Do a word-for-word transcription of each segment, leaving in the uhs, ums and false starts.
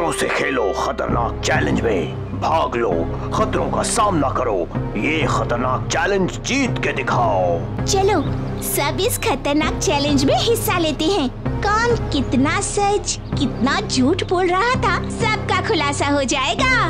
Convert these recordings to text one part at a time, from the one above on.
खतरों से खेलो खतरनाक चैलेंज में भाग लो, खतरों का सामना करो, ये खतरनाक चैलेंज जीत के दिखाओ। चलो सब इस खतरनाक चैलेंज में हिस्सा लेते हैं। कौन कितना सच कितना झूठ बोल रहा था सबका खुलासा हो जाएगा।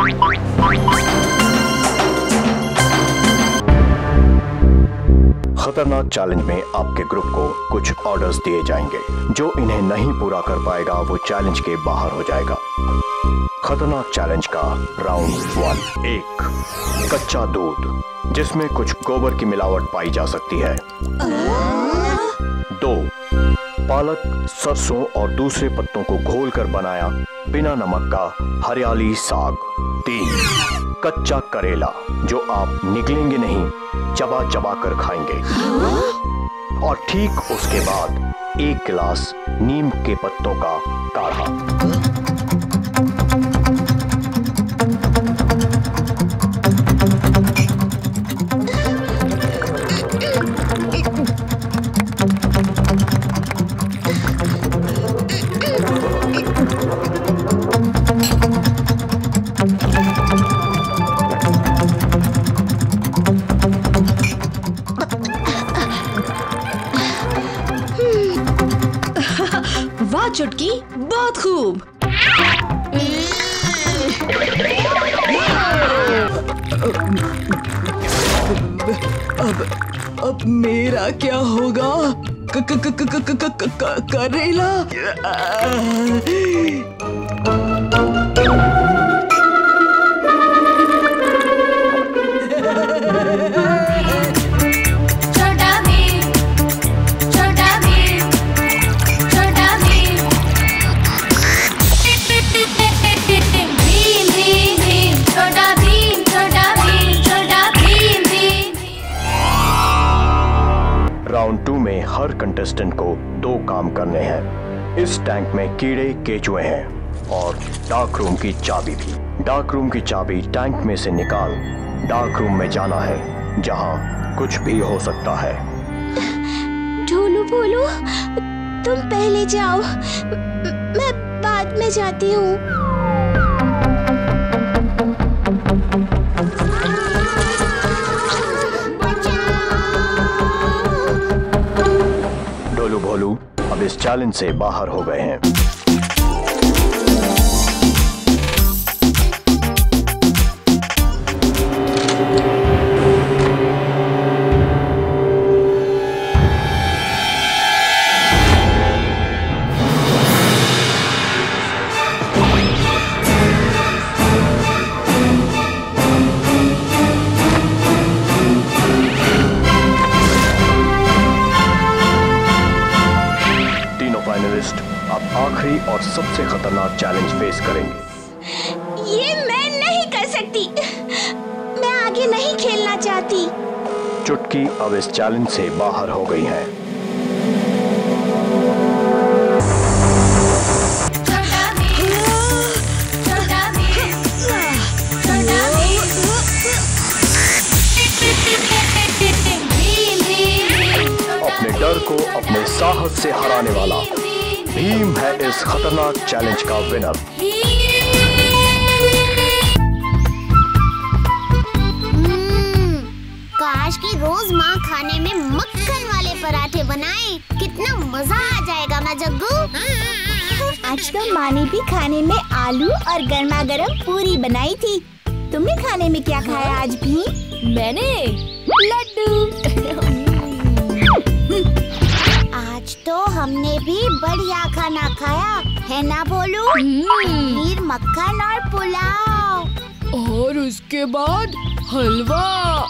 खतरनाक चैलेंज में आपके ग्रुप को कुछ ऑर्डर्स दिए जाएंगे। जो इन्हें नहीं पूरा कर पाएगा वो चैलेंज के बाहर हो जाएगा। खतरनाक चैलेंज का राउंड वन। एक, कच्चा दूध जिसमें कुछ गोबर की मिलावट पाई जा सकती है। दो, पालक, सरसों और दूसरे पत्तों को घोलकर बनाया बिना नमक का हरियाली साग। तीन, कच्चा करेला जो आप निगलेंगे नहीं चबा चबा कर खाएंगे। और ठीक उसके बाद एक गिलास नीम के पत्तों का काढ़ा। वाह चुटकी, बहुत खूब। अब अब मेरा क्या होगा? क क क क क क क क करेला। राउंड टू में हर कंटेस्टेंट को दो काम करने हैं। इस टैंक में कीड़े केचुए हैं और डार्क रूम की चाबी भी। डार्क रूम की चाबी टैंक में से निकाल डार्क रूम में जाना है जहां कुछ भी हो सकता है। ढोलू बोलू तुम पहले जाओ, मैं बाद में जाती हूँ। ढोलू भोलू अब इस चैलेंज से बाहर हो गए हैं। अब आखिरी और सबसे खतरनाक चैलेंज फेस करेंगे। ये मैं नहीं कर सकती, मैं आगे नहीं खेलना चाहती। चुटकी अब इस चैलेंज से बाहर हो गई है। अपने डर को अपने साहस से हराने वाला भीम है इस खतरनाक चैलेंज का विनर। काश कि रोज माँ खाने में मक्खन वाले पराठे बनाए, कितना मजा आ जाएगा ना जग्गू। आज तो माँ ने भी खाने में आलू और गर्मा गर्म पूरी बनाई थी। तुमने खाने में क्या खाया आज भी? मैंने लड्डू। आज तो हमने भी बढ़िया खाना खाया है ना बोलू? पनीर मक्खन और पुलाव और उसके बाद हलवा।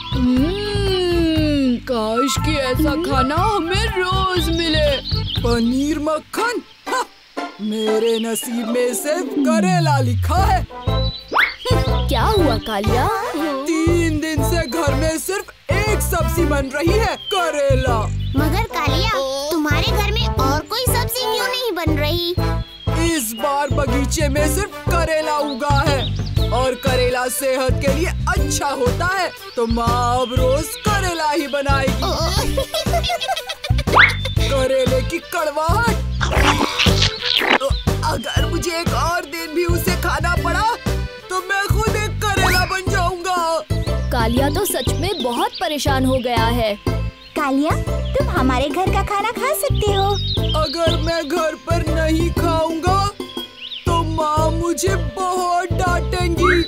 काश कि ऐसा खाना हमें रोज मिले। पनीर मक्खन? मेरे नसीब में सिर्फ करेला लिखा है। क्या हुआ कालिया? तीन दिन से घर में सिर्फ एक सब्जी बन रही है, करेला। मगर कालिया तुम्हारे घर में और कोई सब्जी क्यों नहीं बन रही? इस बार बगीचे में सिर्फ करेला उगा है और करेला सेहत के लिए अच्छा होता है, तो माँ अब रोज करेला ही बनाएगी। करेले की कड़वाहट अगर मुझे एक और दिन भी उसे खाना पड़ा तो मैं खुद एक करेला बन जाऊंगा। कालिया तो सच में बहुत परेशान हो गया है। कालिया, तुम हमारे घर का खाना खा सकते हो। अगर मैं घर पर नहीं खाऊंगा तो माँ मुझे बहुत डांटेंगी।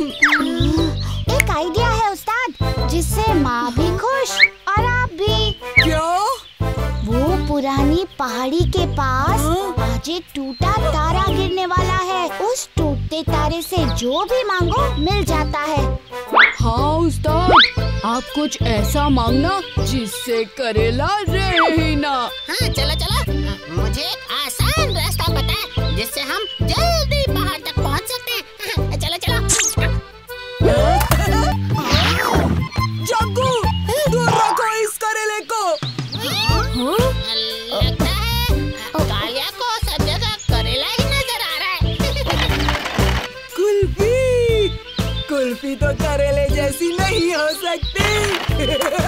एक आइडिया है उस्ताद, जिससे माँ भी खुश और आप भी। क्या? वो पुरानी पहाड़ी के पास आज एक टूटा तारा गिरने वाला है। उस टूटते तारे से जो भी मांगो मिल जाता है। हाँ उस्ताद, आप कुछ ऐसा मांगना जिससे करेला रहे ही ना। हाँ चलो चलो, मुझे एक आसान रास्ता पता है जिससे हम जल्दी पहाड़ तक पहुंच सकते हैं। चलो चलो। जग्गू, दूर रखो इस करेले को। लगता है कालिया को सब जगह करेला ही नजर आ रहा है। कुल्फी, कुल्फी तो करेले जैसी नहीं हो सकती।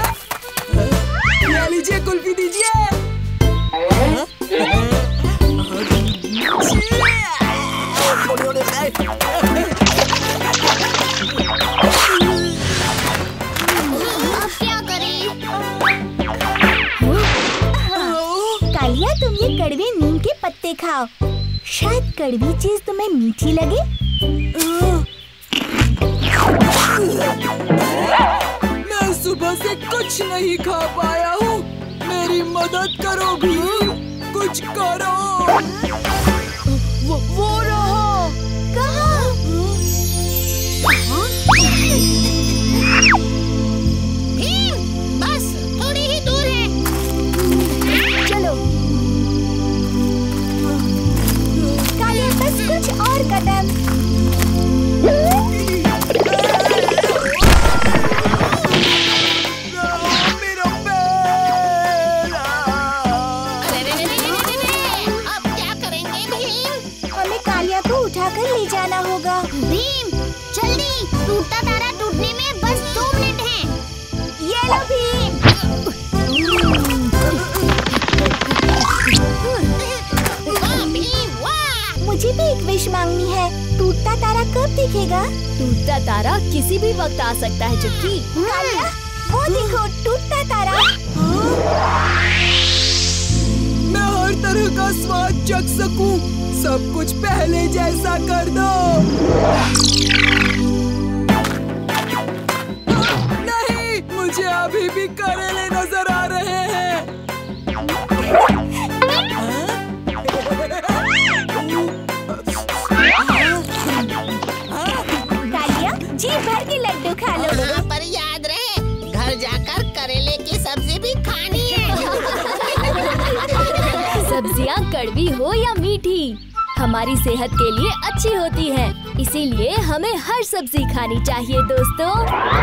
ले लीजिए, कुल्फी दीजिए। अब क्या करें? कालिया, तुम ये कड़वे नीम के पत्ते खाओ, शायद कड़वी चीज तुम्हें मीठी लगे। मैं सुबह से कुछ नहीं खा पाया हूँ, मेरी मदद करो भी, कुछ करो। वो, वो रहो। कहाँ? भीम, बस थोड़ी ही दूर है। चलो कालिया, बस कुछ और कदम। मेरा पैर। अरे रे रे रे रे रे, अब क्या करेंगे भीम? हमें कालिया को उठाकर ले जाना होगा। भीम, जल्दी! टूटा तारा टूटने में बस दो मिनट हैं। ये लो भीम। वाह भीम, वाह! मुझे भी एक विश मांगनी है। टूटता तारा कब दिखेगा? टूटता तारा किसी भी वक्त आ सकता है चुटकी। कालिया, वो देखो टूटता तारा। मैं हर तरह का स्वाद चख सकूं, सब कुछ पहले जैसा कर दो। नहीं, मुझे अभी भी करेले नजर आ रहे हैं। कालिया, जी भर के लड्डू खा लो। हाँ, पर याद रहे घर जाकर करेले की सब्जी भी खानी है। सब्जियाँ कड़वी हो या मीठी, हमारी सेहत के लिए अच्छी होती है, इसीलिए हमें हर सब्जी खानी चाहिए दोस्तों।